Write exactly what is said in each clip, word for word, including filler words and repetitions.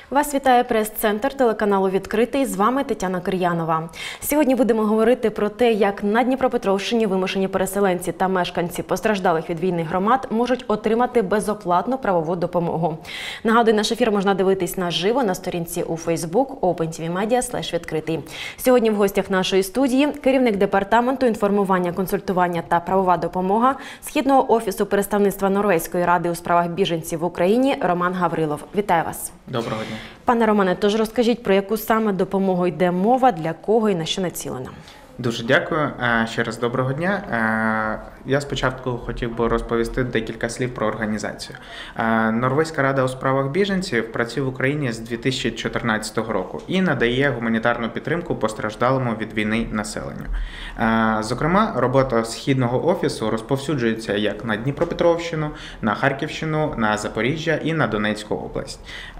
Вас вітає прес-центр телеканалу «Відкритий». З вами Тетяна Кир'янова. Сьогодні будемо говорити про те, як на Дніпропетровщині вимушені переселенці та мешканці постраждалих від війни громад можуть отримати безоплатну правову допомогу. Нагадую, наш ефір можна дивитись наживо на сторінці у Facebook OpenTVMedia слеш відкритий. Сьогодні в гостях нашої студії керівник департаменту інформування, консультування та правова допомога Східного офісу представництва Норвезької ради у справах біженців в Україні Роман Гаврилов. Вітаю вас. Доброго дня. Пане Романе, тож розкажіть, про яку саме допомогу йде мова, для кого і на що націлена? Дуже дякую. Ще раз доброго дня. Я спочатку хотів би розповісти декілька слів про організацію. Норвезька рада у справах біженців працює в Україні з дві тисячі чотирнадцятого року і надає гуманітарну підтримку постраждалому від війни населенню. Зокрема, робота Східного офісу розповсюджується як на Дніпропетровщину, на Харківщину, на Запоріжжя і на Донецьку область.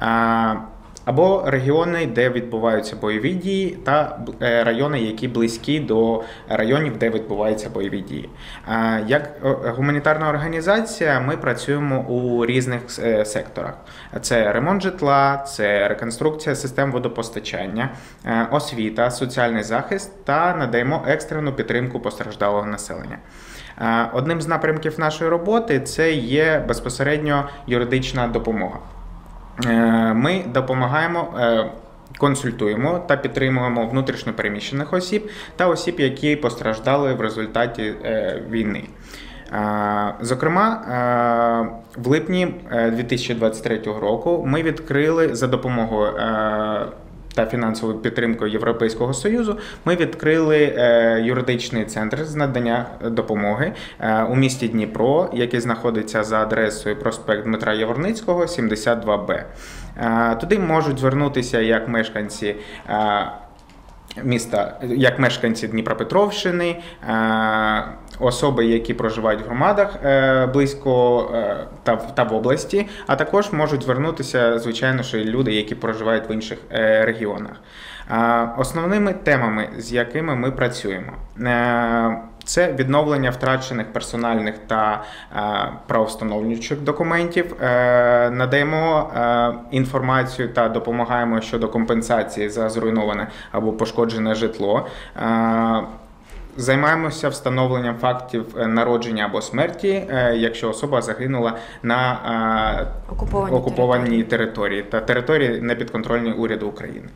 Або регіони, де відбуваються бойові дії, та райони, які близькі до районів, де відбуваються бойові дії. Як гуманітарна організація ми працюємо у різних секторах. Це ремонт житла, це реконструкція систем водопостачання, освіта, соціальний захист та надаємо екстрену підтримку постраждалого населення. Одним з напрямків нашої роботи це є безпосередньо юридична допомога. Ми допомагаємо, консультуємо та підтримуємо внутрішньо переміщених осіб та осіб, які постраждали в результаті війни. Зокрема, в липні дві тисячі двадцять третього року ми відкрили за допомогою та фінансовою підтримкою Європейського Союзу, ми відкрили юридичний центр з надання допомоги у місті Дніпро, який знаходиться за адресою проспект Дмитра Яворницького, сімдесят два Б. Туди можуть звернутися як мешканці міста, як мешканці Дніпропетровщини, особи, які проживають в громадах близько та, та в області, а також можуть звернутися, звичайно, що люди, які проживають в інших регіонах. Основними темами, з якими ми працюємо, це відновлення втрачених персональних та правовстановлюючих документів, надаємо інформацію та допомагаємо щодо компенсації за зруйноване або пошкоджене житло, займаємося встановленням фактів народження або смерті, якщо особа загинула на окупованій, окупованій території та території непідконтрольній уряду України.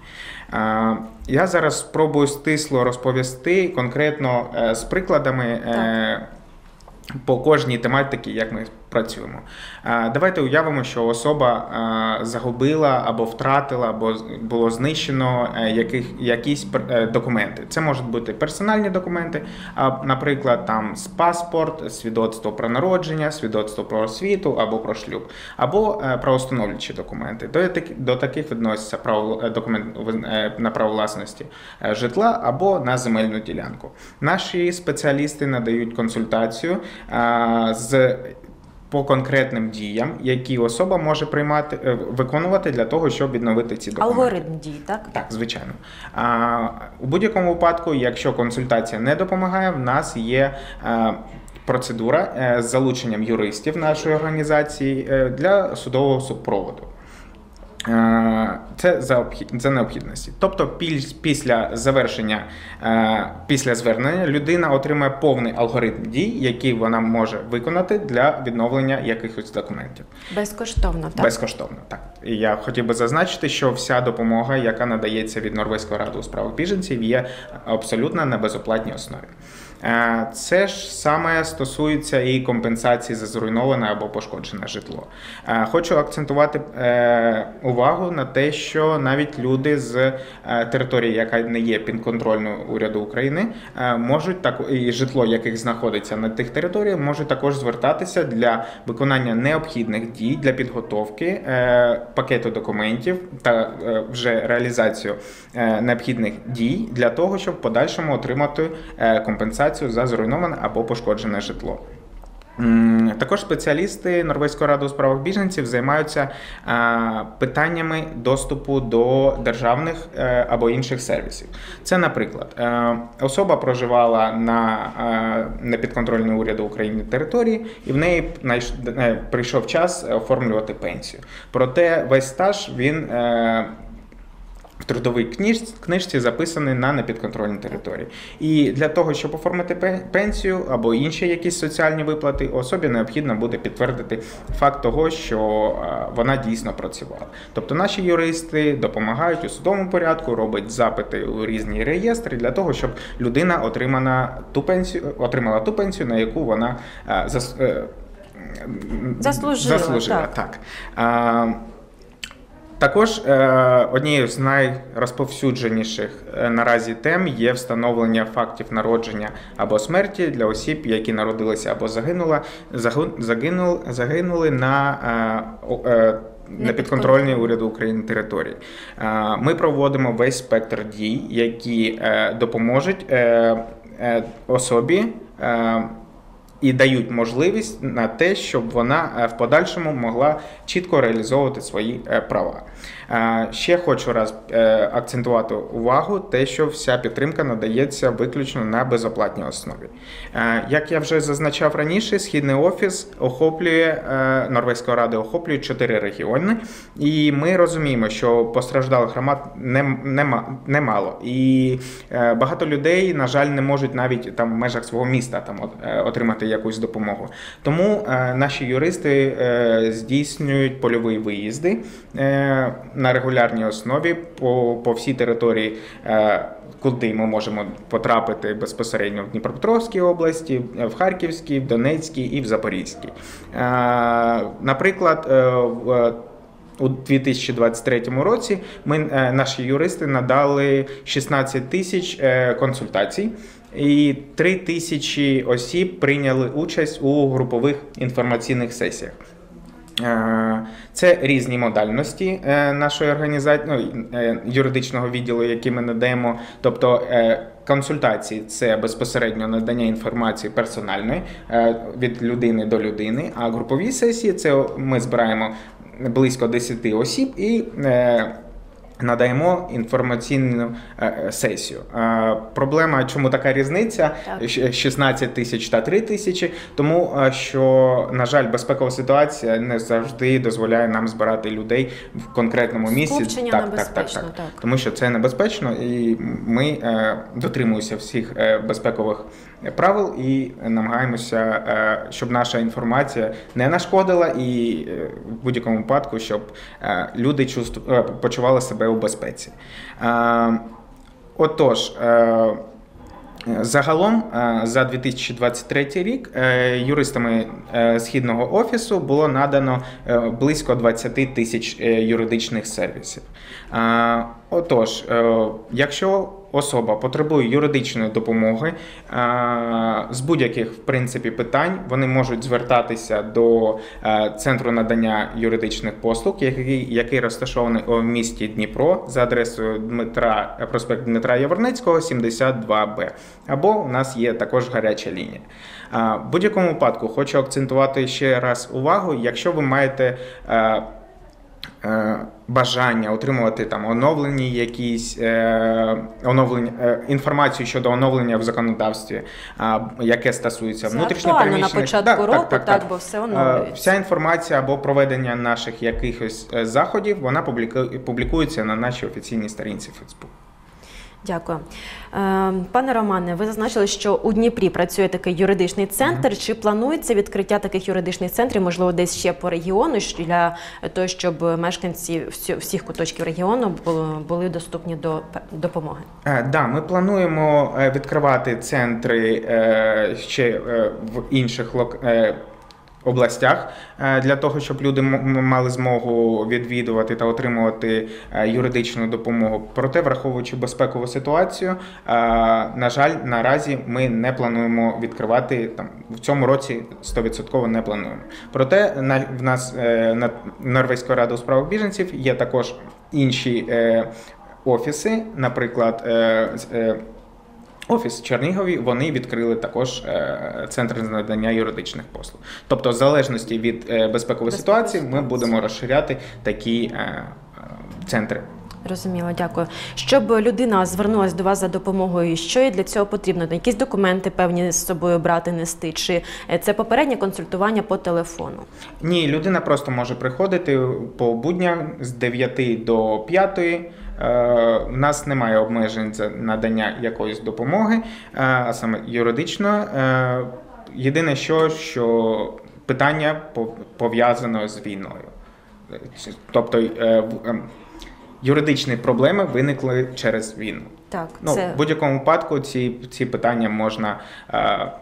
Я зараз спробую стисло розповісти конкретно з прикладами так. по кожній тематиці, як ми працюємо. Давайте уявимо, що особа загубила або втратила, або було знищено яких, якісь документи. Це можуть бути персональні документи, наприклад, там паспорт, свідоцтво про народження, свідоцтво про освіту або про шлюб, або правовстановлюючі документи. До, до таких відносяться право, документ на право власності житла або на земельну ділянку. Наші спеціалісти надають консультацію з по конкретним діям, які особа може приймати, виконувати для того, щоб відновити ці документи. Алгоритм дій, так? Так, звичайно. А, у будь-якому випадку, якщо консультація не допомагає, в нас є а, процедура а, з залученням юристів нашої організації а, для судового супроводу. Це за необхідності. Тобто після завершення, після звернення людина отримає повний алгоритм дій, який вона може виконати для відновлення якихось документів. Безкоштовно, так? Безкоштовно, так. І я хотів би зазначити, що вся допомога, яка надається від Норвезької ради у справах біженців, є абсолютно на безоплатній основі. Це ж саме стосується і компенсації за зруйноване або пошкоджене житло. Хочу акцентувати увагу на те, що навіть люди з території, яка не є підконтрольною уряду України, можуть так, і житло, яких знаходиться на тих територіях, можуть також звертатися для виконання необхідних дій для підготовки пакету документів та вже реалізацію необхідних дій для того, щоб в подальшому отримати компенсацію за зруйноване або пошкоджене житло. Також спеціалісти Норвезької ради у справах біженців займаються питаннями доступу до державних або інших сервісів. Це, наприклад, особа проживала на непідконтрольній уряду України території, і в неї прийшов час оформлювати пенсію. Проте весь стаж він в трудовій книж, книжці записаний на непідконтрольній території. І для того, щоб оформити пенсію або інші якісь соціальні виплати, особі необхідно буде підтвердити факт того, що вона дійсно працювала. Тобто наші юристи допомагають у судовому порядку, роблять запити у різні реєстри для того, щоб людина отримала ту пенсію, отримала ту пенсію, на яку вона зас, заслужила. заслужила. Так. Так. Також однією з найрозповсюдженіших наразі тем є встановлення фактів народження або смерті для осіб, які народилися або загинули, загинули, загинули на непідконтрольній уряду України території. Ми проводимо весь спектр дій, які допоможуть особі і дають можливість на те, щоб вона в подальшому могла чітко реалізовувати свої права. Ще хочу раз акцентувати увагу те, що вся підтримка надається виключно на безоплатній основі. Як я вже зазначав раніше, Східний офіс охоплює, Норвезької ради охоплює чотири регіони, і ми розуміємо, що постраждалих громад немало. І багато людей, на жаль, не можуть навіть там в межах свого міста там отримати якусь допомогу. Тому наші юристи здійснюють польові виїзди на регулярній основі по, по всій території, куди ми можемо потрапити безпосередньо в Дніпропетровській області, в Харківській, в Донецькій і в Запорізькій. Наприклад, у дві тисячі двадцять третьому році ми, наші юристи надали шістнадцять тисяч консультацій, і три тисячі осіб прийняли участь у групових інформаційних сесіях. Це різні модальності нашої організації, ну, юридичного відділу, які ми надаємо. Тобто консультації – це безпосередньо надання інформації персональної від людини до людини, а групові сесії – це ми збираємо близько десяти осіб і надаємо інформаційну сесію. Проблема, чому така різниця? Так. шістнадцять тисяч та три тисячі, тому що, на жаль, безпекова ситуація не завжди дозволяє нам збирати людей в конкретному місці. Скупчення так, небезпечно, так, так, так. так. Тому що це небезпечно, і ми дотримуємося всіх безпекових правил і намагаємося, щоб наша інформація не нашкодила і в будь-якому випадку, щоб люди почували себе у безпеці. Отож, загалом за дві тисячі двадцять третій рік юристами Східного офісу було надано близько двадцять тисяч юридичних сервісів. Отож, якщо особа потребує юридичної допомоги з будь-яких, в принципі, питань, вони можуть звертатися до Центру надання юридичних послуг, який, який розташований у місті Дніпро за адресою Дмитра, проспект Дмитра Яворницького, сімдесят два Б. Або у нас є також гаряча лінія. В будь-якому випадку хочу акцентувати ще раз увагу, якщо ви маєте бажання отримувати там оновлені якісь е, оновлення е, інформацію щодо оновлення в законодавстві, е, яке стосується внутрішньопереміщених. На початку так, року, так, так, так, так, бо все оновлюється. Вся інформація або проведення наших якихось заходів, вона публікується на нашій офіційній сторінці Facebook. Дякую. Пане Романе, ви зазначили, що у Дніпрі працює такий юридичний центр. Mm-hmm. Чи планується відкриття таких юридичних центррів, можливо, десь ще по регіону, для того, щоб мешканці всіх куточків регіону були доступні до допомоги? Так, да, ми плануємо відкривати центри ще в інших локаціях, областях, для того, щоб люди мали змогу відвідувати та отримувати юридичну допомогу. Проте, враховуючи безпекову ситуацію, на жаль, наразі ми не плануємо відкривати, там, в цьому році сто відсотків не плануємо. Проте, на, в нас на Норвезької ради у справах біженців є також інші офіси, наприклад, офіс в Чернігові, вони відкрили також е, центр з надання юридичних послуг. Тобто, в залежності від е, безпекової ситуації, ми будемо розширяти такі е, е, центри. Розуміло, дякую. Щоб людина звернулася до вас за допомогою, що їй для цього потрібно? Якісь документи певні з собою брати, нести? Чи це попереднє консультування по телефону? Ні, людина просто може приходити по будням з дев'яти до п'ятої. У нас немає обмежень за надання якоїсь допомоги, а саме юридично. Єдине що, що питання пов'язано з війною. Тобто юридичні проблеми виникли через війну. Так, ну, це... В будь-якому випадку ці, ці питання можна, е,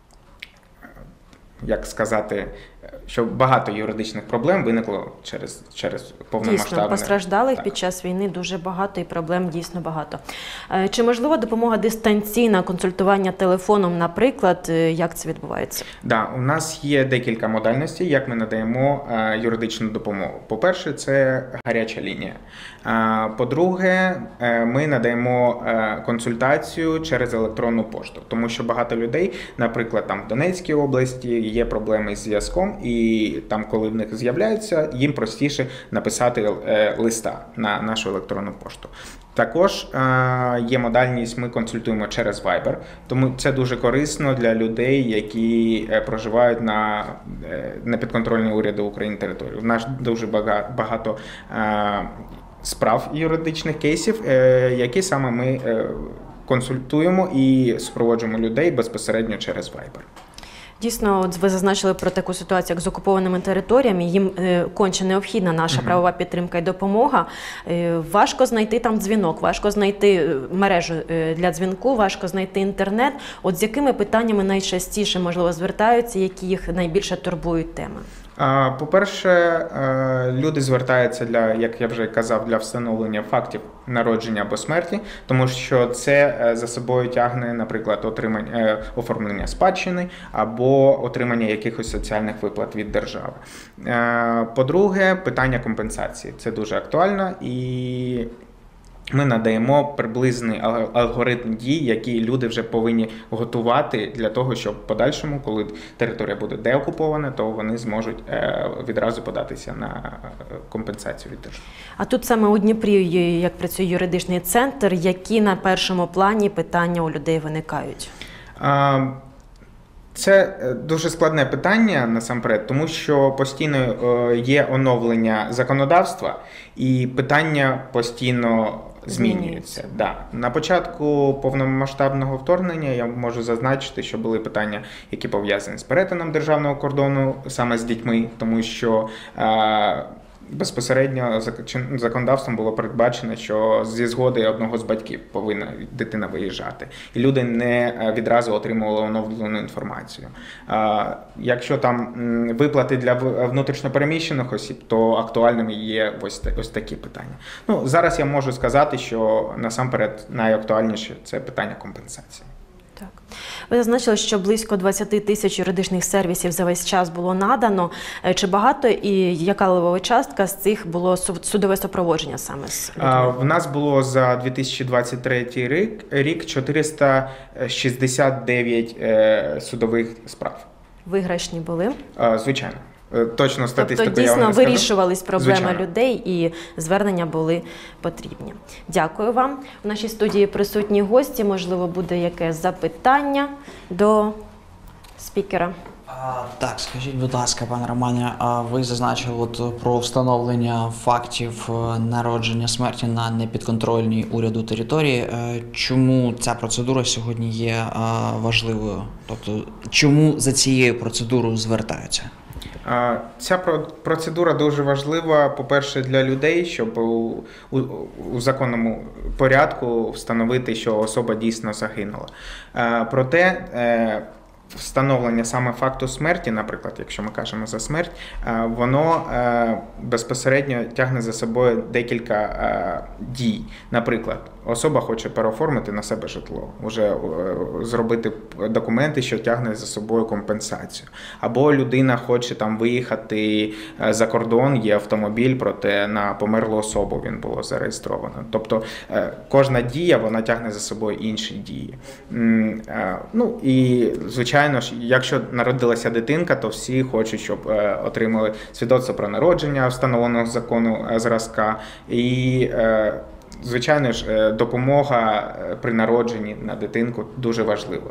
як сказати, що багато юридичних проблем виникло через, через повномасштабне. Дійсно, постраждалих так. під час війни дуже багато і проблем дійсно багато. Чи можлива допомога дистанційна, консультування телефоном, наприклад, як це відбувається? Так, да, у нас є декілька модальностей, як ми надаємо е, юридичну допомогу. По-перше, це гаряча лінія. Е, по-друге, е, ми надаємо е, консультацію через електронну пошту, тому що багато людей, наприклад, там в Донецькій області є проблеми з зв'язком, і там, коли в них з'являються, їм простіше написати е, листа на нашу електронну пошту. Також е, є модальність, ми консультуємо через Viber, тому це дуже корисно для людей, які е, проживають на е, непідконтрольній уряду України території. У нас дуже багато е, справ юридичних кейсів, е, які саме ми е, консультуємо і супроводжуємо людей безпосередньо через Viber. Дійсно, от ви зазначили про таку ситуацію, як з окупованими територіями. Їм е, конче необхідна наша uh-huh. правова підтримка і допомога. Е, важко знайти там дзвінок, важко знайти мережу е, для дзвінку, важко знайти інтернет. От з якими питаннями найчастіше, можливо, звертаються, які їх найбільше турбують теми? По-перше, люди звертаються для, як я вже казав, для встановлення фактів народження або смерті, тому що це за собою тягне, наприклад, отримання, оформлення спадщини або отримання якихось соціальних виплат від держави. По-друге, питання компенсації. Це дуже актуально і ми надаємо приблизний алгоритм дій, які люди вже повинні готувати для того, щоб в подальшому, коли територія буде деокупована, то вони зможуть відразу податися на компенсацію від держави. А тут саме у Дніпрі, як працює юридичний центр, які на першому плані питання у людей виникають? Це дуже складне питання насамперед, тому що постійно є оновлення законодавства і питання постійно змінюються. Да. На початку повномасштабного вторгнення я можу зазначити, що були питання, які пов'язані з перетином державного кордону саме з дітьми, тому що е- безпосередньо законодавством було передбачено, що зі згоди одного з батьків повинна дитина виїжджати. І люди не відразу отримували оновлену інформацію. Якщо там виплати для внутрішньопереміщених осіб, то актуальними є ось, ось такі питання. Ну, зараз я можу сказати, що насамперед найактуальніше – це питання компенсації. Так. Ви зазначили, що близько двадцять тисяч юридичних сервісів за весь час було надано. Чи багато і яка левова частка з цих було судове супроводження саме з людьми? В нас було за дві тисячі двадцять третій рік, рік чотириста шістдесят дев'ять судових справ. Виграшні були? Звичайно. Точно статистику тобто, дійсно, я вам не скажу. вирішувались проблеми Звичайно. людей і звернення були потрібні. Дякую вам. В нашій студії присутні гості. Можливо, буде якесь запитання до спікера. А, так, скажіть, будь ласка, пане Романе, а ви зазначили от про встановлення фактів народження смерті на непідконтрольній уряду території. Чому ця процедура сьогодні є важливою? Тобто, чому за цією процедурою звертаються? Ця процедура дуже важлива, по-перше, для людей, щоб у, у, у законному порядку встановити, що особа дійсно загинула. Проте встановлення саме факту смерті, наприклад, якщо ми кажемо за смерть, воно безпосередньо тягне за собою декілька дій. Наприклад, особа хоче переоформити на себе житло, вже зробити документи, що тягне за собою компенсацію. Або людина хоче там виїхати за кордон, є автомобіль, проте на померлу особу він було зареєстровано. Тобто кожна дія, вона тягне за собою інші дії. Ну і, звичайно ж, якщо народилася дитинка, то всі хочуть, щоб отримали свідоцтво про народження встановленого закону зразка. І, звичайно ж, допомога при народженні на дитинку дуже важлива.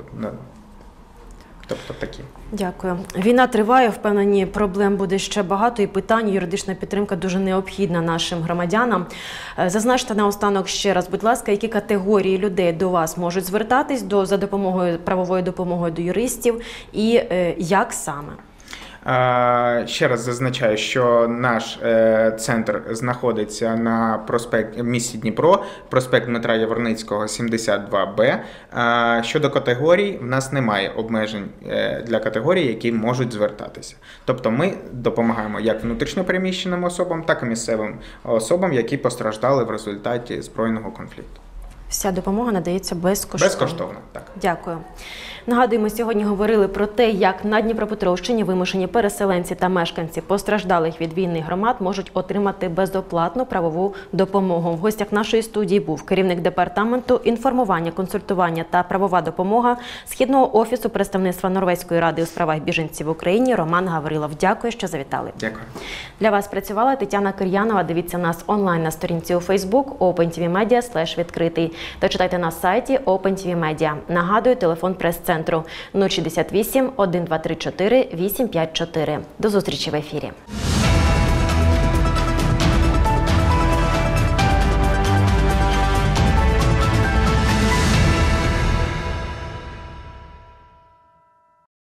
Тобто такі. Дякую. Війна триває, впевнені, проблем буде ще багато і питань. Юридична підтримка дуже необхідна нашим громадянам. Зазначте наостанок ще раз, будь ласка, які категорії людей до вас можуть звертатись до, за допомогою, правовою допомогою до юристів і е, як саме? Ще раз зазначаю, що наш центр знаходиться на проспект, в місті Дніпро, проспект Дмитра Яворницького, сімдесят два Б. Щодо категорій, в нас немає обмежень для категорій, які можуть звертатися. Тобто ми допомагаємо як внутрішньопереміщеним особам, так і місцевим особам, які постраждали в результаті збройного конфлікту. Вся допомога надається безкоштовно. Безкоштовно, так. Дякую. Нагадуємо, сьогодні говорили про те, як на Дніпропетровщині вимушені переселенці та мешканці постраждалих від війни громад можуть отримати безоплатну правову допомогу. В гостях нашої студії був керівник департаменту інформування, консультування та правова допомога Східного офісу представництва Норвезької ради у справах біженців в Україні Роман Гаврилов. Дякую, що завітали. Дякую. Для вас працювала Тетяна Кир'янова. Дивіться нас онлайн на сторінці у Facebook OpenTVMedia слеш відкритий та читайте на сайті OpenTVMedia. Нагадую, телефон прес-центру нуль шістдесят вісім, один два три чотири, вісім п'ять чотири. До зустрічі в ефірі.